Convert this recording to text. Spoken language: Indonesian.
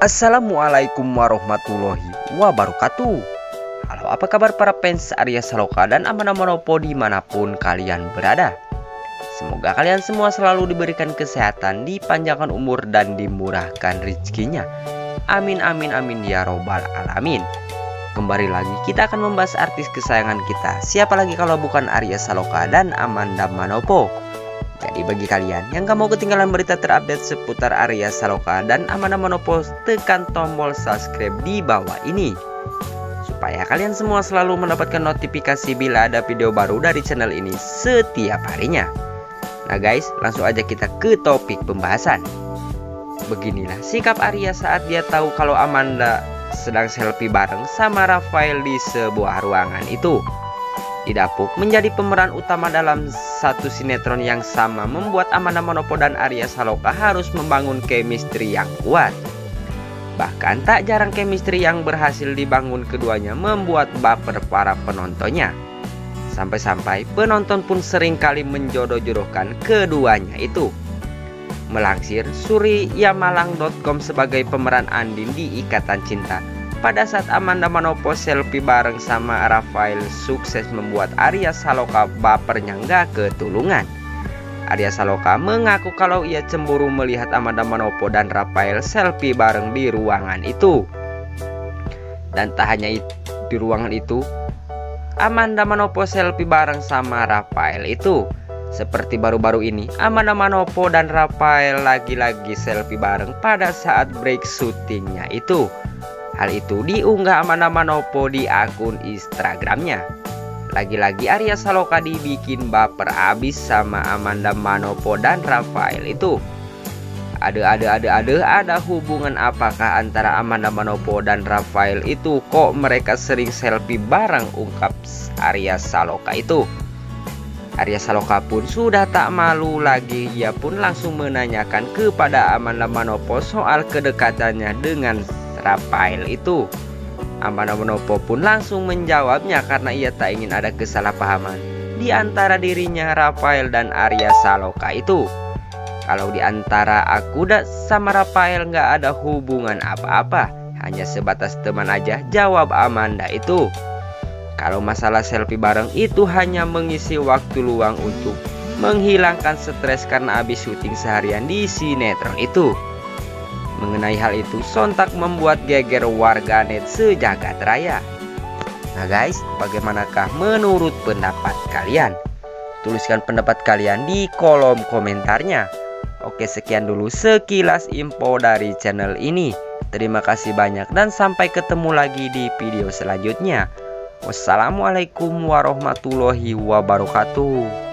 Assalamualaikum warahmatullahi wabarakatuh. Halo, apa kabar para fans Arya Saloka dan Amanda Manopo dimanapun kalian berada? Semoga kalian semua selalu diberikan kesehatan, dipanjangkan umur, dan dimurahkan rezekinya. Amin amin amin ya robbal alamin. Kembali lagi kita akan membahas artis kesayangan kita. Siapa lagi kalau bukan Arya Saloka dan Amanda Manopo. Jadi bagi kalian yang gak mau ketinggalan berita terupdate seputar Arya Saloka dan Amanda Manopo, tekan tombol subscribe di bawah ini supaya kalian semua selalu mendapatkan notifikasi bila ada video baru dari channel ini setiap harinya. Nah guys, langsung aja kita ke topik pembahasan. Beginilah sikap Arya saat dia tahu kalau Amanda sedang selfie bareng sama Rafael di sebuah ruangan itu. Didapuk menjadi pemeran utama dalam satu sinetron yang sama membuat Amanda Manopo dan Arya Saloka harus membangun chemistry yang kuat. Bahkan tak jarang chemistry yang berhasil dibangun keduanya membuat baper para penontonnya. Sampai-sampai penonton pun seringkali menjodoh-jodohkan keduanya itu. Melansir suriyamalang.com sebagai pemeran Andin di Ikatan Cinta, pada saat Amanda Manopo selfie bareng sama Rafael sukses membuat Arya Saloka bapernya nggak ketulungan. Arya Saloka mengaku kalau ia cemburu melihat Amanda Manopo dan Rafael selfie bareng di ruangan itu. Dan tak hanya di ruangan itu, Amanda Manopo selfie bareng sama Rafael itu. Seperti baru-baru ini, Amanda Manopo dan Rafael lagi-lagi selfie bareng pada saat break syutingnya itu. Hal itu diunggah Amanda Manopo di akun Instagramnya. Lagi-lagi Arya Saloka dibikin baper abis sama Amanda Manopo dan Rafael itu. Ada hubungan apakah antara Amanda Manopo dan Rafael itu? Kok mereka sering selfie bareng, ungkap Arya Saloka itu. Arya Saloka pun sudah tak malu lagi, ia pun langsung menanyakan kepada Amanda Manopo soal kedekatannya dengan Rafael itu. Amanda Manopo pun langsung menjawabnya karena ia tak ingin ada kesalahpahaman di antara dirinya, Rafael dan Arya Saloka itu. Kalau di antara aku sama Rafael nggak ada hubungan apa-apa, hanya sebatas teman aja, jawab Amanda itu. Kalau masalah selfie bareng itu hanya mengisi waktu luang untuk menghilangkan stres karena habis syuting seharian di sinetron itu. Mengenai hal itu sontak membuat geger warganet sejagat raya. Nah guys, bagaimanakah menurut pendapat kalian? Tuliskan pendapat kalian di kolom komentarnya. Oke, sekian dulu sekilas info dari channel ini. Terima kasih banyak dan sampai ketemu lagi di video selanjutnya. Wassalamualaikum warahmatullahi wabarakatuh.